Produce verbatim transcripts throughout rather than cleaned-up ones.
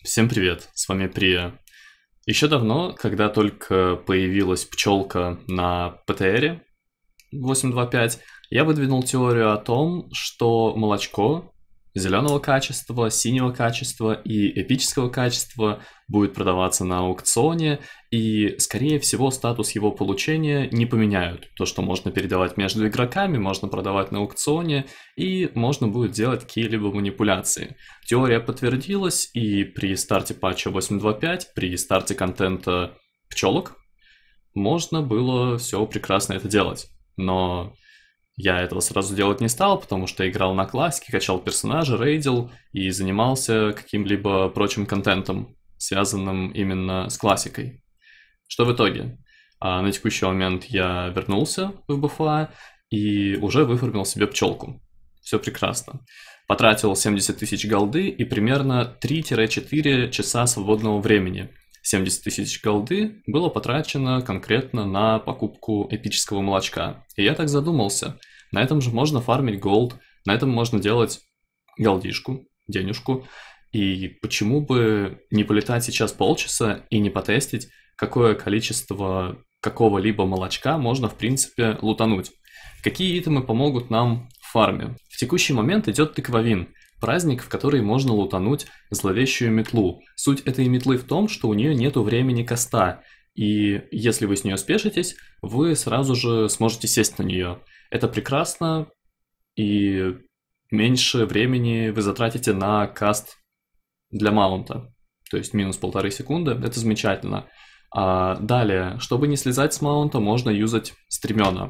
Всем привет, с вами Прия. Еще давно, когда только появилась пчелка на пэ тэ эре восемь два пять, я выдвинул теорию о том, что молочко зеленого качества, синего качества и эпического качества будет продаваться на аукционе, и, скорее всего, статус его получения не поменяют. То, что можно передавать между игроками, можно продавать на аукционе, и можно будет делать какие-либо манипуляции. Теория подтвердилась, и при старте патча восемь два пять, при старте контента пчелок, можно было все прекрасно это делать. Но я этого сразу делать не стал, потому что играл на классике, качал персонажа, рейдил и занимался каким-либо прочим контентом, связанным именно с классикой. Что в итоге? А на текущий момент я вернулся в бэ эф а и уже выформил себе пчелку. Все прекрасно. Потратил семьдесят тысяч голды и примерно три-четыре часа свободного времени. семьдесят тысяч голды было потрачено конкретно на покупку эпического молочка. И я так задумался. На этом же можно фармить голд, на этом можно делать голдишку, денежку. И почему бы не полетать сейчас полчаса и не потестить, какое количество какого-либо молочка можно, в принципе, лутануть. Какие итемы помогут нам в фарме? В текущий момент идет тыквовин. Праздник, в который можно лутануть зловещую метлу. Суть этой метлы в том, что у нее нету времени каста, и если вы с нее спешитесь, вы сразу же сможете сесть на нее. Это прекрасно, и меньше времени вы затратите на каст для маунта, то есть минус полторы секунды, это замечательно. А далее, чтобы не слезать с маунта, можно юзать стремена.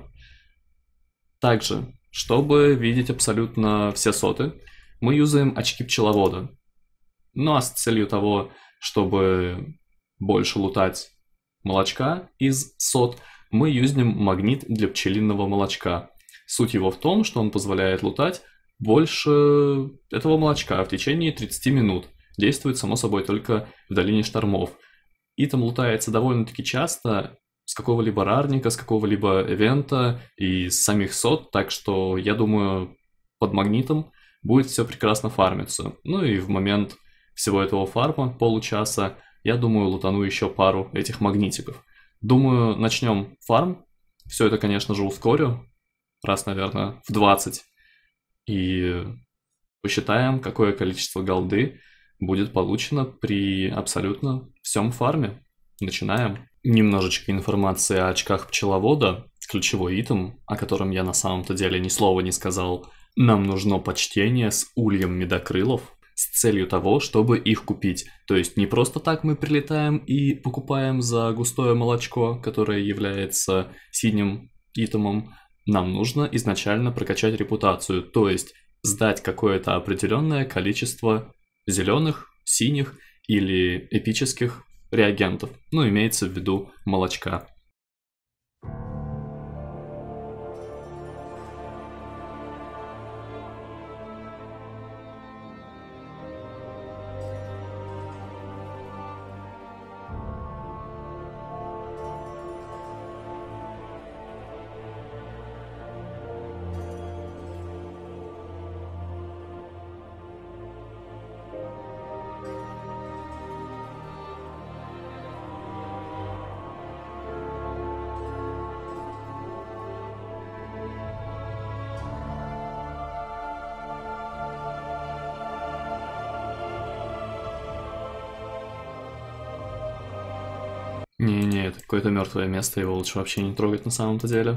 Также, чтобы видеть абсолютно все соты, мы юзаем очки пчеловода. Ну а с целью того, чтобы больше лутать молочка из сот, мы юзнем магнит для пчелиного молочка. Суть его в том, что он позволяет лутать больше этого молочка в течение тридцати минут. Действует, само собой, только в долине штормов. Итем лутается довольно-таки часто с какого-либо рарника, с какого-либо эвента и с самих сот, так что, я думаю, под магнитом будет все прекрасно фармиться. Ну и в момент всего этого фарма, получаса, я думаю, лутану еще пару этих магнитиков. Думаю, начнем фарм. Все это, конечно же, ускорю. Раз, наверное, в двадцать. И посчитаем, какое количество голды будет получено при абсолютно всем фарме. Начинаем. Немножечко информации о очках пчеловода. Ключевой итем, о котором я на самом-то деле ни слова не сказал. Нам нужно почтение с ульем медокрылов с целью того, чтобы их купить. То есть не просто так мы прилетаем и покупаем за густое молочко, которое является синим итемом. Нам нужно изначально прокачать репутацию, то есть сдать какое-то определенное количество зеленых, синих или эпических реагентов. Ну, имеется в виду молочка. Не-не, это какое-то мертвое место, его лучше вообще не трогать на самом-то деле.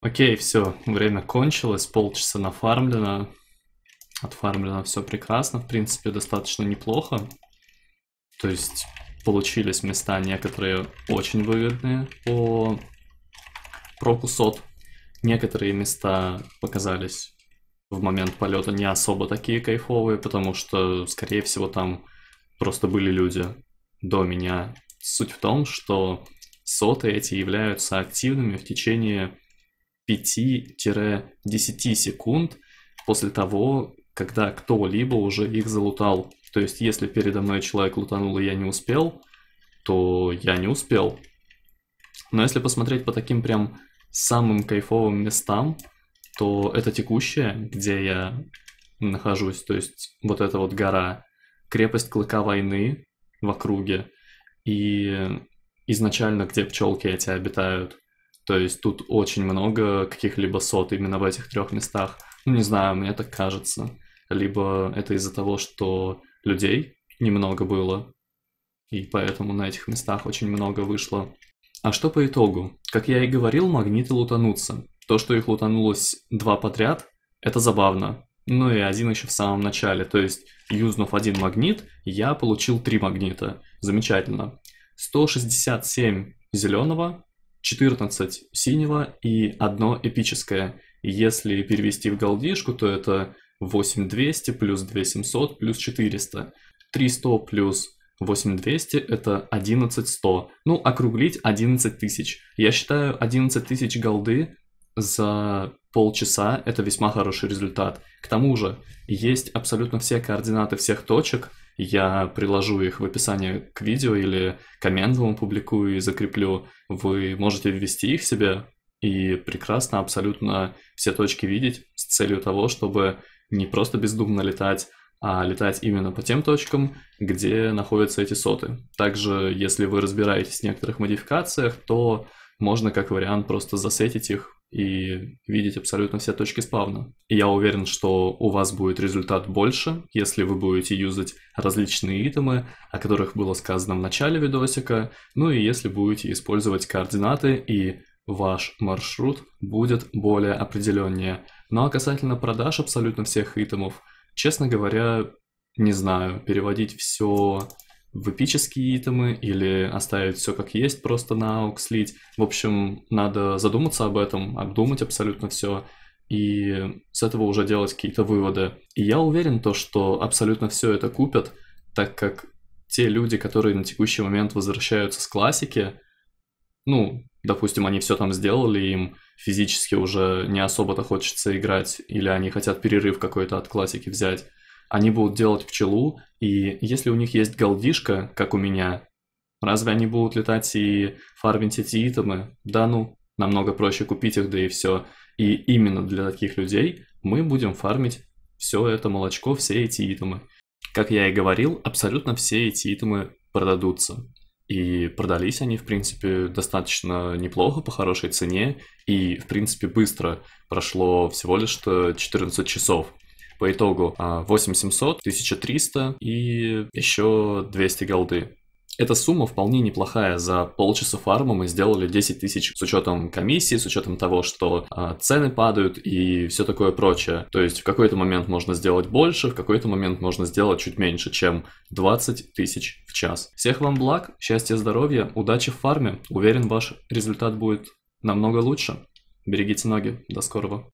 Окей, все, время кончилось, полчаса нафармлено. Отфармлено все прекрасно, в принципе, достаточно неплохо. То есть получились места некоторые очень выгодные по проку сот. Некоторые места показались в момент полета не особо такие кайфовые, потому что, скорее всего, там просто были люди до меня. Суть в том, что соты эти являются активными в течение пяти-десяти секунд после того, когда кто-либо уже их залутал. То есть, если передо мной человек лутанул и я не успел, то я не успел. Но если посмотреть по таким прям самым кайфовым местам, то это текущее, где я нахожусь, то есть вот эта вот гора, крепость Клыка Войны в округе, и изначально, где пчелки эти обитают. То есть тут очень много каких-либо сот именно в этих трех местах. Ну, не знаю, мне так кажется. Либо это из-за того, что людей немного было, и поэтому на этих местах очень много вышло. А что по итогу? Как я и говорил, магниты лутанутся. То, что их лутанулось два подряд, это забавно. Ну и один еще в самом начале. То есть, юзнув один магнит, я получил три магнита. Замечательно. сто шестьдесят семь зеленого, четырнадцать синего и одно эпическое. Если перевести в голдишку, то это восемь двести плюс две семьсот плюс четыреста. триста плюс восемь двести это одиннадцать сто. Ну, округлить одиннадцать тысяч. Я считаю, одиннадцать тысяч голды за полчаса это весьма хороший результат. К тому же, есть абсолютно все координаты всех точек. Я приложу их в описании к видео или коммент вам публикую и закреплю. Вы можете ввести их себе и прекрасно абсолютно все точки видеть с целью того, чтобы не просто бездумно летать, а летать именно по тем точкам, где находятся эти соты. Также, если вы разбираетесь в некоторых модификациях, то можно как вариант просто засетить их и видеть абсолютно все точки спавна. И я уверен, что у вас будет результат больше, если вы будете юзать различные итемы, о которых было сказано в начале видосика, ну и если будете использовать координаты, и ваш маршрут будет более определеннее. Ну а касательно продаж абсолютно всех итемов, честно говоря, не знаю, переводить все в эпические итемы или оставить все как есть, просто на аук слить. В общем, надо задуматься об этом, обдумать абсолютно все и с этого уже делать какие-то выводы. И я уверен, то, что абсолютно все это купят, так как те люди, которые на текущий момент возвращаются с классики, ну, допустим, они все там сделали, им физически уже не особо-то хочется играть, или они хотят перерыв какой-то от классики взять, они будут делать пчелу, и если у них есть голдишка, как у меня, разве они будут летать и фармить эти итемы? Да ну, намного проще купить их, да и все. И именно для таких людей мы будем фармить все это молочко, все эти итемы. Как я и говорил, абсолютно все эти итемы продадутся. И продались они, в принципе, достаточно неплохо, по хорошей цене, и, в принципе, быстро. Прошло всего лишь четырнадцать часов. По итогу восемь семьсот, тысяча триста и еще двести голды. Эта сумма вполне неплохая. За полчаса фарма мы сделали десять тысяч с учетом комиссии, с учетом того, что а, цены падают и все такое прочее. То есть в какой-то момент можно сделать больше, в какой-то момент можно сделать чуть меньше, чем двадцать тысяч в час. Всех вам благ, счастья, здоровья, удачи в фарме. Уверен, ваш результат будет намного лучше. Берегите ноги. До скорого.